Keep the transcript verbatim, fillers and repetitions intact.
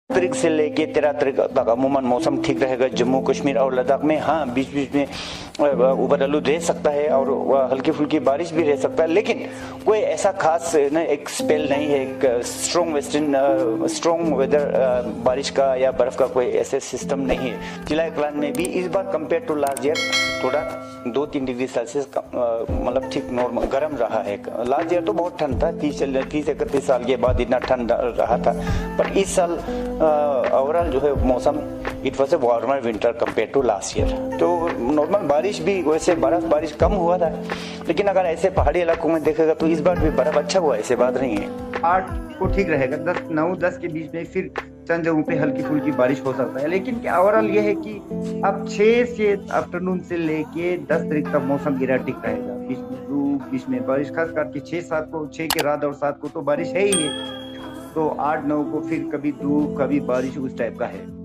तारीख से लेके तेरह तारीख तक अमूमन मौसम ठीक रहेगा जम्मू कश्मीर और लद्दाख में। हाँ, बीच बीच में उबर आलूद रह सकता है और हल्की फुल्की बारिश भी रह सकता है, लेकिन कोई ऐसा खास ना एक स्पेल नहीं है, एक स्ट्रॉन्ग वेस्टर्न स्ट्रॉन्ग वेदर बारिश का या बर्फ का कोई ऐसे सिस्टम नहीं है। चिलाई कलान में भी इस बार कंपेयर टू लास्ट ईयर थोड़ा दो तीन डिग्री सेल्सियस मतलब ठीक नॉर्मल गर्म रहा है। लास्ट ईयर तो बहुत ठंड था, तीस तीस इकतीस साल के बाद इतना ठंड रहा था, पर इस साल ओवरऑल जो है मौसम it was a warmer winter compare to last year. तो नॉर्मल बारिश भी वैसे बर्फ बारिश कम हुआ था, लेकिन अगर ऐसे पहाड़ी इलाकों में देखेगा तो इस बार भी बर्फ अच्छा हुआ, ऐसे बात नहीं है। आठ को ठीक रहेगा, दस नौ दस के बीच में फिर चंद जगहों पे हल्की फुल्की बारिश हो सकता है, लेकिन क्या ओवरऑल ये है कि अब छह से आफ्टरनून से लेके दस तारीख तक मौसम इराटिक रहेगा, बीच में धूप बीच में बारिश, खास करके छह सात को छह के रात और सात को तो बारिश है ही नहीं, तो आठ नौ को फिर कभी धूप कभी बारिश उस टाइप का है।